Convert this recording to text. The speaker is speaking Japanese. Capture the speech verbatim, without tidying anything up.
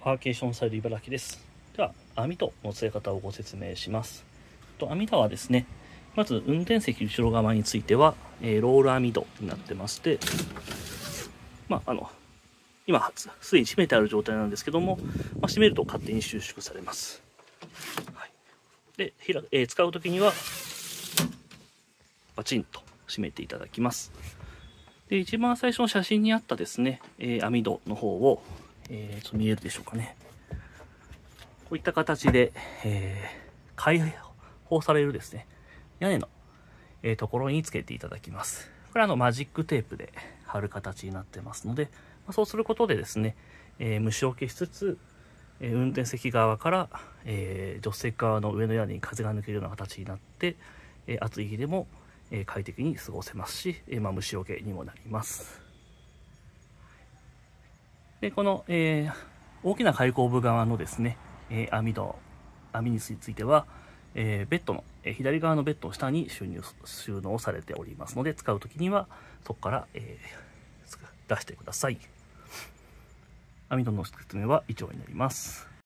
ワーケーションスタイル茨城です。では、網戸の付け方をご説明します。と網戸はですね、まず運転席後ろ側については、えー、ロール網戸になってまして、まあ、あの、今、すでに閉めてある状態なんですけども、まあ、閉めると勝手に収縮されます。はい、で、ひらえー、使うときには、バチンと閉めていただきます。で、一番最初の写真にあったですね、えー、網戸の方を、えー、ちょっと見えるでしょうかね。こういった形で、えー、開放されるですね、屋根の、えー、ところにつけていただきます。これはあのマジックテープで貼る形になってますので、まあ、そうすることでですね、えー、虫除けしつつ、えー、運転席側から、えー、助手席側の上の屋根に風が抜けるような形になって、えー、暑い日でも、えー、快適に過ごせますし、えーまあ、虫除けにもなります。で、この、えー、大きな開口部側のですね、えー、網戸、網については、えー、ベッドの、えー、左側のベッドの下に収入収納されておりますので、使うときにはそこから、えー、出してください。網戸の説明は以上になります。